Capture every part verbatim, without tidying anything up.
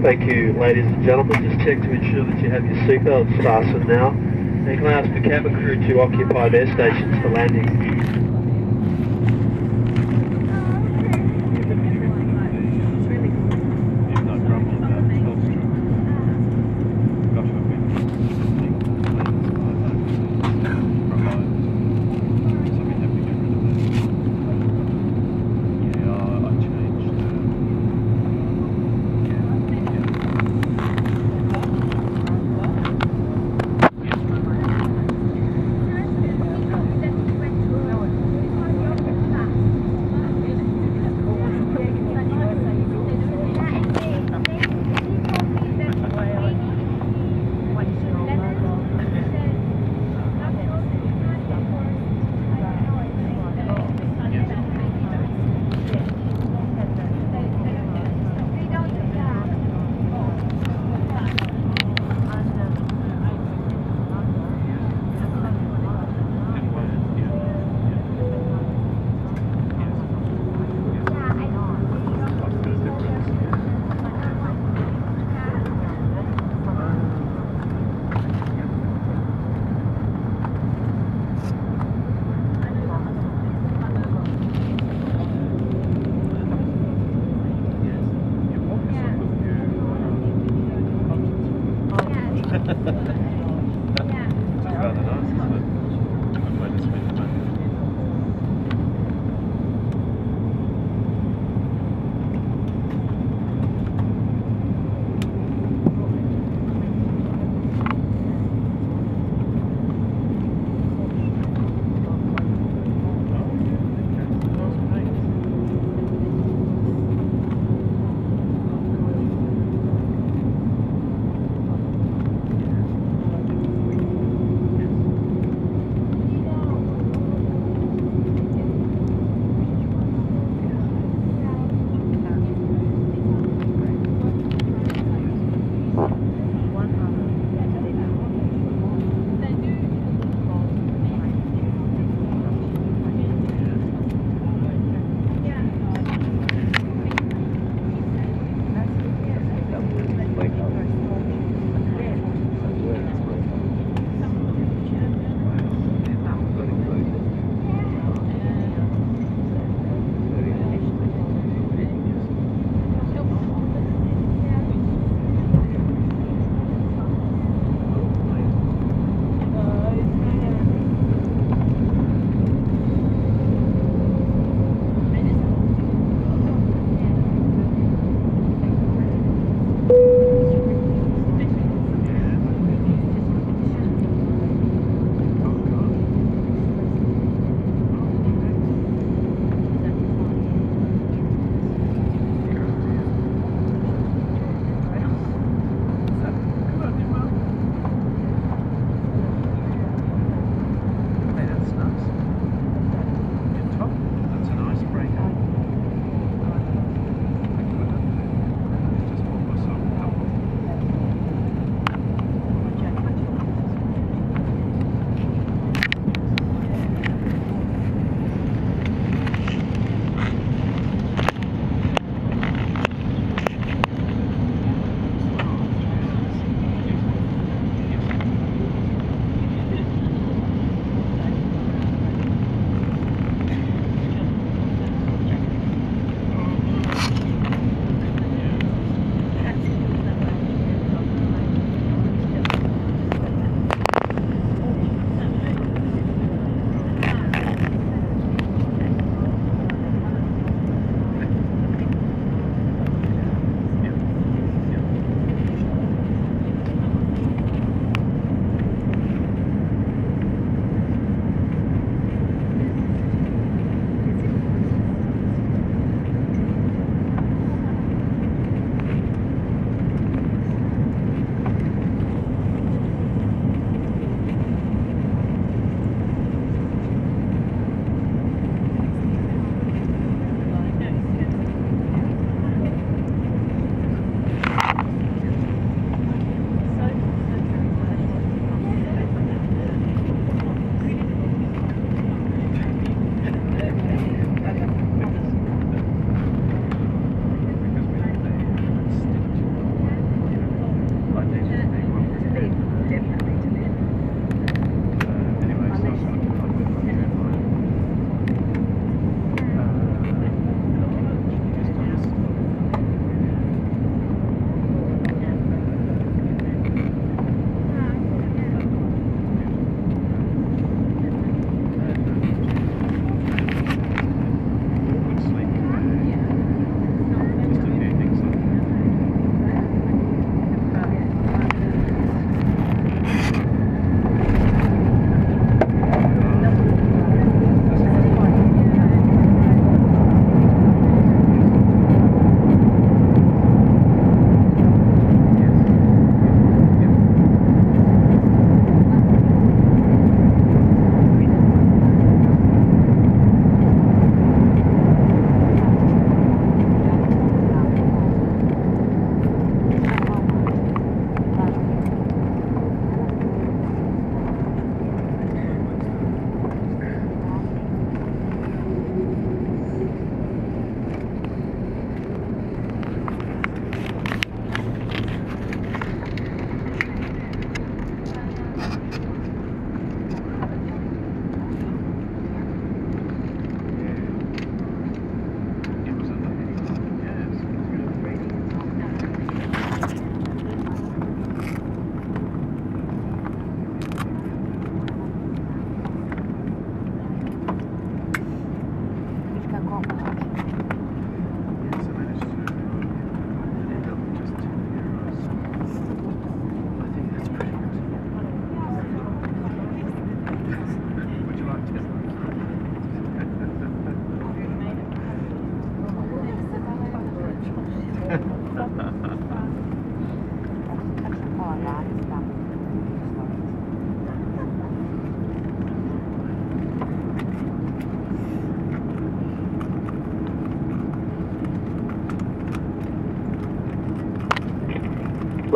Thank you, ladies and gentlemen. Just check to ensure that you have your seatbelts fastened now. And can I ask the cabin crew to occupy their stations for landing?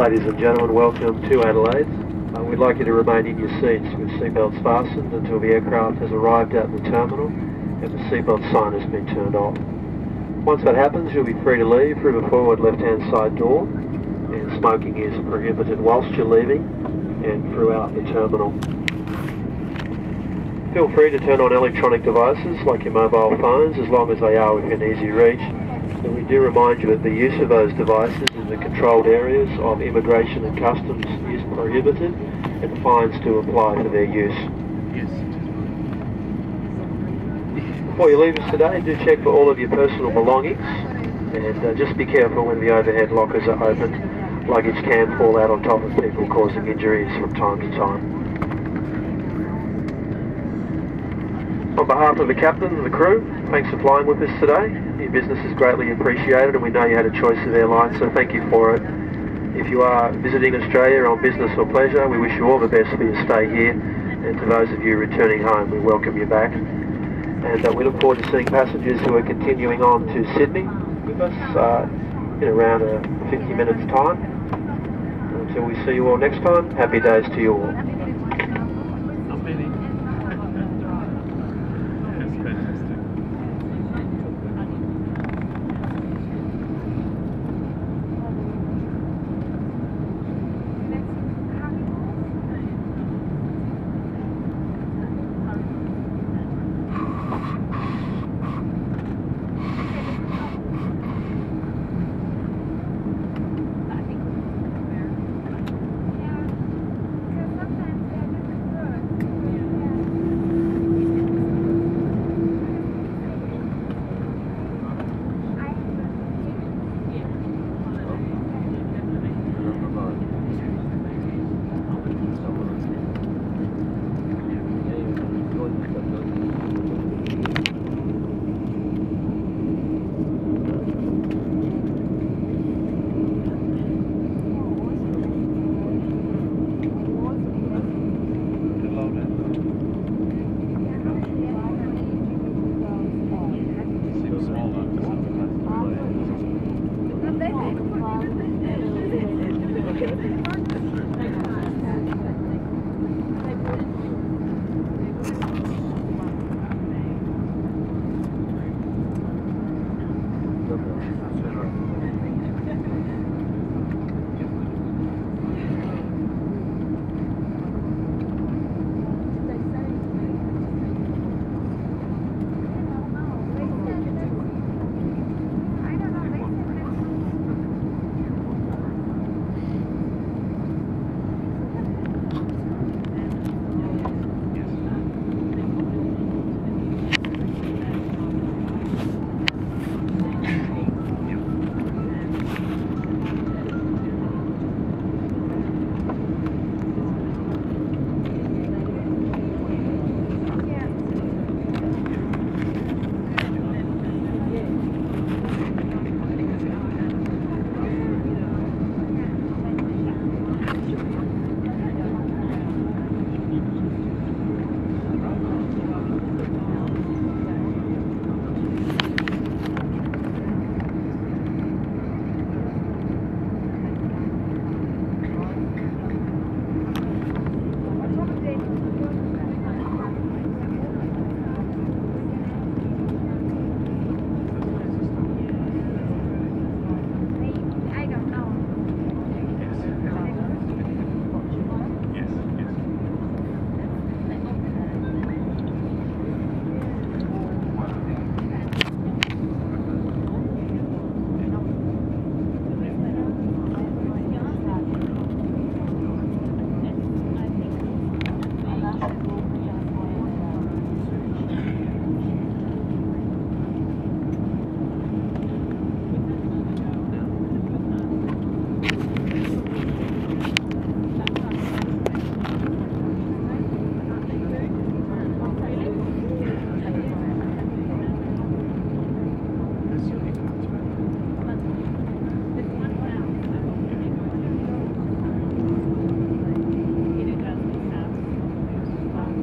Ladies and gentlemen, welcome to Adelaide. Uh, we'd like you to remain in your seats with seatbelts fastened until the aircraft has arrived at the terminal and the seatbelt sign has been turned off. Once that happens, you'll be free to leave through the forward left-hand side door, and smoking is prohibited whilst you're leaving and throughout the terminal. Feel free to turn on electronic devices like your mobile phones as long as they are within easy reach. And we do remind you that the use of those devices in the controlled areas of immigration and customs is prohibited and fines do apply for their use. Yes. Before you leave us today, do check for all of your personal belongings and uh, just be careful when the overhead lockers are opened. Luggage can fall out on top of people, causing injuries from time to time. On behalf of the captain and the crew, thanks for flying with us today. Your business is greatly appreciated and we know you had a choice of airlines, so thank you for it. If you are visiting Australia on business or pleasure, we wish you all the best for your stay here, and to those of you returning home, we welcome you back. And uh, we look forward to seeing passengers who are continuing on to Sydney with us uh, in around uh, fifty minutes time. Until we see you all next time, happy days to you all.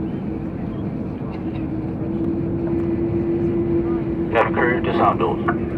Crew dishandled.